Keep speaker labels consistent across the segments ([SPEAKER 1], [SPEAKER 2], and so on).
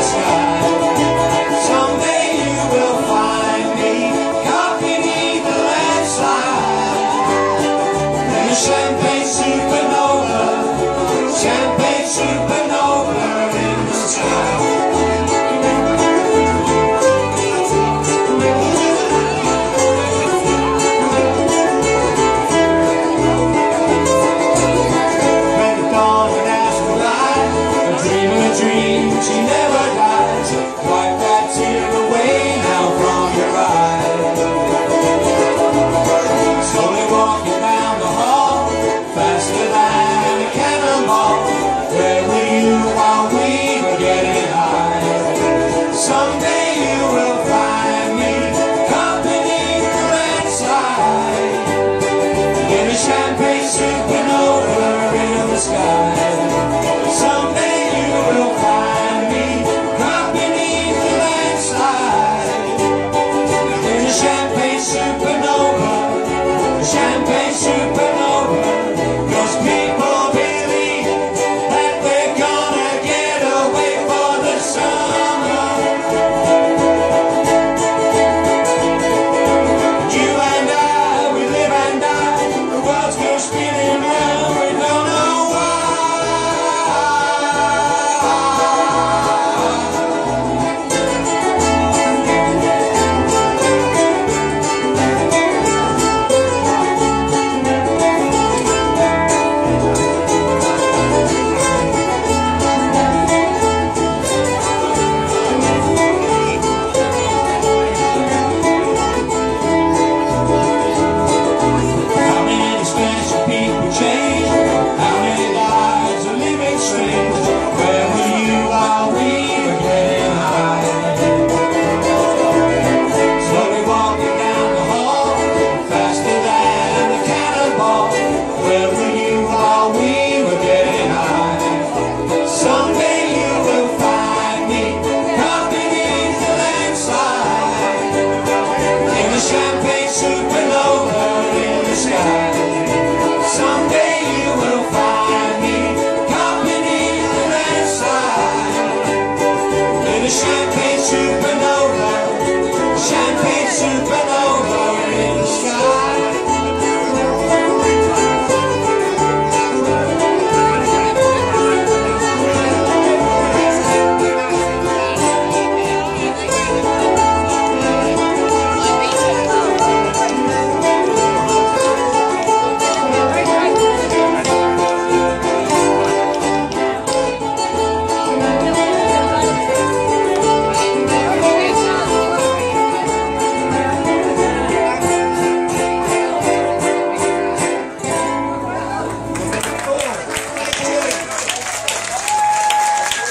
[SPEAKER 1] Champagne supernova, champagne supernova in the sky. When the dawn would ask her light, a dream of a dream, she never dies. Wipe that tear away now from your eyes. Slowly walking down the hall, faster than a cannonball. Where were you while we were getting high? Someday you will find me company the red side in a champagne supernova in the sky. Someday you will find me company the red side in a champagne supernova. Champagne supernova, 'cause people believe that they're gonna get away for the summer. You and I, we live and die, the world's still spinning round, we don't know why. Champagne supernova in the sky. Someday you will find me company the red side in a champagne supernova, champagne supernova in the sky.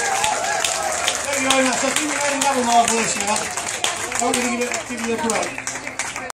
[SPEAKER 1] I think we're going to have a marvelous now. I'm going to give you a break.